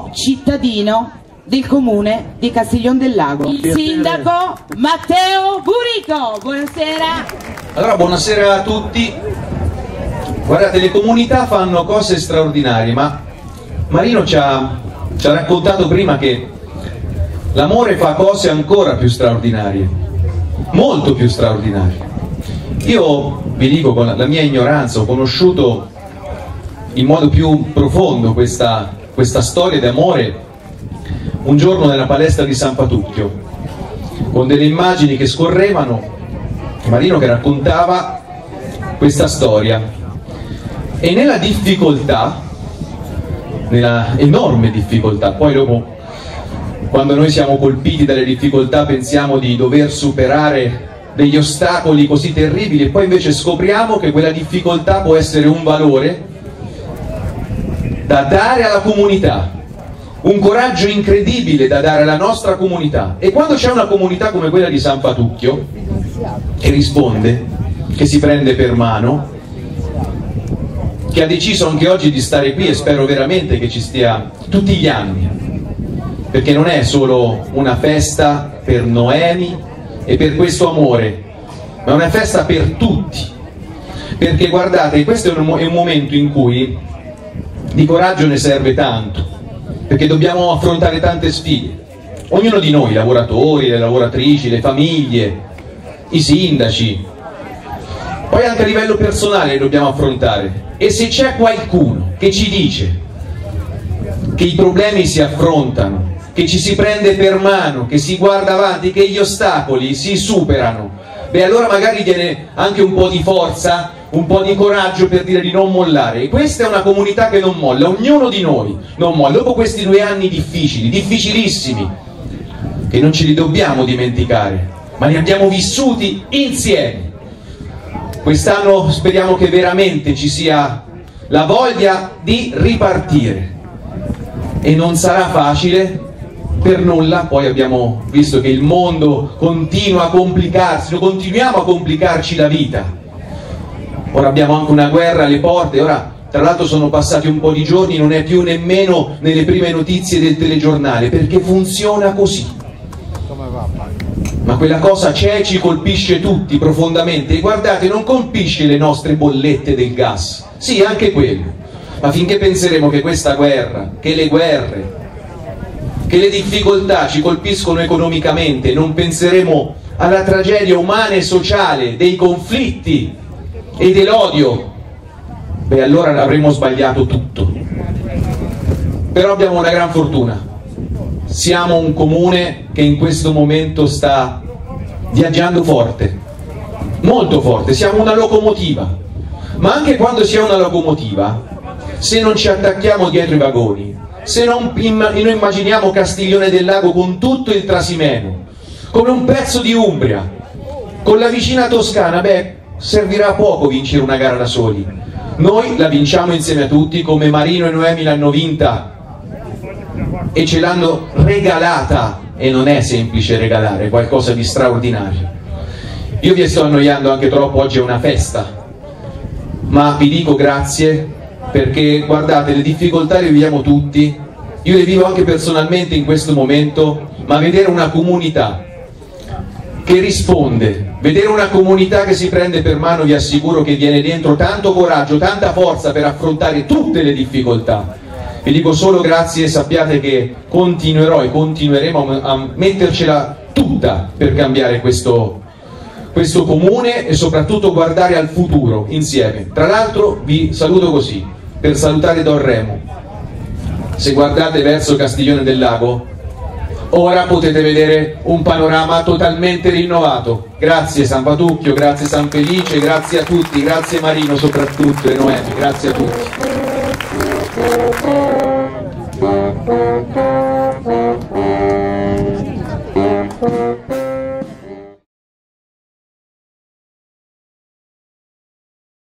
primo cittadino del comune di Castiglion del Lago, il sindaco Matteo Burico. Buonasera. Allora, buonasera a tutti. Guardate, le comunità fanno cose straordinarie, ma Marino ci ha raccontato prima che l'amore fa cose ancora più straordinarie, molto più straordinarie. Io vi dico, con la mia ignoranza, ho conosciuto in modo più profondo questa storia d'amore un giorno nella palestra di San Patucchio, con delle immagini che scorrevano, Marino che raccontava questa storia, e nella difficoltà, nella enorme difficoltà, poi dopo, quando noi siamo colpiti dalle difficoltà, pensiamo di dover superare degli ostacoli così terribili, e poi invece scopriamo che quella difficoltà può essere un valore da dare alla comunità, un coraggio incredibile da dare alla nostra comunità. E quando c'è una comunità come quella di San Patucchio che risponde, che si prende per mano, che ha deciso anche oggi di stare qui, e spero veramente che ci stia tutti gli anni, perché non è solo una festa per Noemi e per questo amore, ma è una festa per tutti, perché guardate, questo è un momento in cui di coraggio ne serve tanto, perché dobbiamo affrontare tante sfide, ognuno di noi, i lavoratori, le lavoratrici, le famiglie, i sindaci, poi anche a livello personale dobbiamo affrontare. E se c'è qualcuno che ci dice che i problemi si affrontano, che ci si prende per mano, che si guarda avanti, che gli ostacoli si superano, beh, allora magari viene anche un po' di forza, un po' di coraggio per dire di non mollare. E questa è una comunità che non molla, ognuno di noi non molla. Dopo questi 2 anni difficili, difficilissimi, che non ce li dobbiamo dimenticare, ma li abbiamo vissuti insieme. Quest'anno speriamo che veramente ci sia la voglia di ripartire, e non sarà facile per nulla. Poi abbiamo visto che il mondo continua a complicarsi, noi continuiamo a complicarci la vita. Ora abbiamo anche una guerra alle porte, ora tra l'altro sono passati un po' di giorni, non è più nemmeno nelle prime notizie del telegiornale, perché funziona così. Ma quella cosa c'è e ci colpisce tutti profondamente, e guardate, non colpisce le nostre bollette del gas, sì, anche quello, ma finché penseremo che questa guerra, che le guerre, che le difficoltà ci colpiscono economicamente, non penseremo alla tragedia umana e sociale dei conflitti e dell'odio, beh, allora avremo sbagliato tutto. Però abbiamo una gran fortuna, siamo un comune che in questo momento sta viaggiando forte, molto forte, siamo una locomotiva, ma anche quando si è una locomotiva, se non ci attacchiamo dietro i vagoni, se non immaginiamo Castiglione del Lago con tutto il Trasimeno, come un pezzo di Umbria, con la vicina Toscana, beh, servirà a poco vincere una gara da soli. Noi la vinciamo insieme a tutti, come Marino e Noemi l'hanno vinta e ce l'hanno regalata, e non è semplice regalare, è qualcosa di straordinario. Io vi sto annoiando anche troppo, oggi è una festa, ma vi dico grazie, perché guardate, le difficoltà le viviamo tutti, io le vivo anche personalmente in questo momento, ma vedere una comunità che risponde, vedere una comunità che si prende per mano, vi assicuro che viene dentro tanto coraggio, tanta forza per affrontare tutte le difficoltà. Vi dico solo grazie, e sappiate che continuerò e continueremo a mettercela tutta per cambiare questo comune, e soprattutto guardare al futuro insieme. Tra l'altro vi saluto così, per salutare Don Remo: se guardate verso Castiglione del Lago, ora potete vedere un panorama totalmente rinnovato. Grazie San Patucchio, grazie San Felice, grazie a tutti, grazie Marino soprattutto, e Noemi, grazie a tutti.